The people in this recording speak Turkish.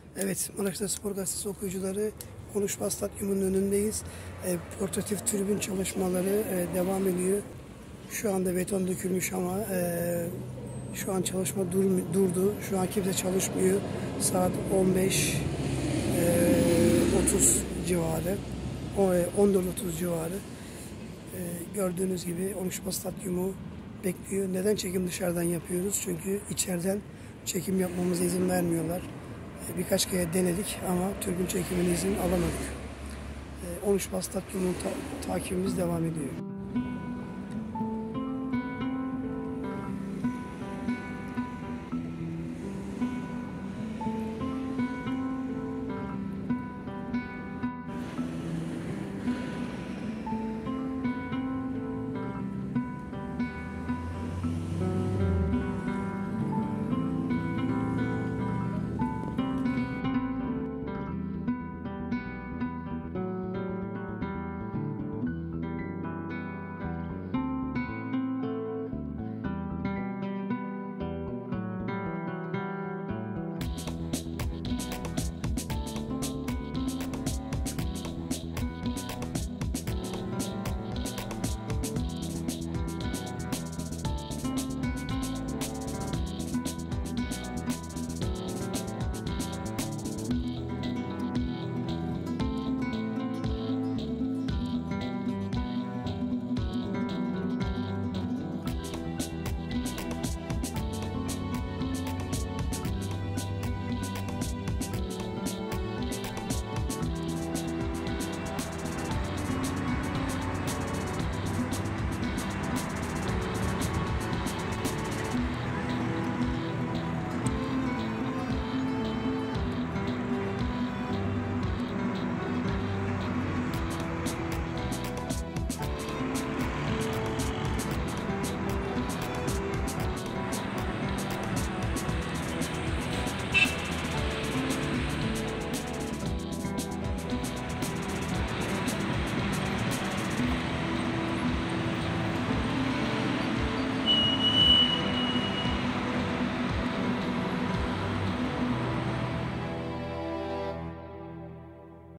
Evet, Maraş'ta Spor Gazetesi okuyucuları Konuşma Stadyumu'nun önündeyiz. Portatif tribün çalışmaları devam ediyor. Şu anda beton dökülmüş ama şu an çalışma durdu. Şu an kimse çalışmıyor. Saat 15:30 civarı, 14:30 civarı. Gördüğünüz gibi Konuşma Stadyumu bekliyor. Neden çekim dışarıdan yapıyoruz? Çünkü içeriden çekim yapmamıza izin vermiyorlar. Birkaç kere denedik ama tribün çekimine izin alamadık. 13 Stadyumu'nun takibimiz devam ediyor.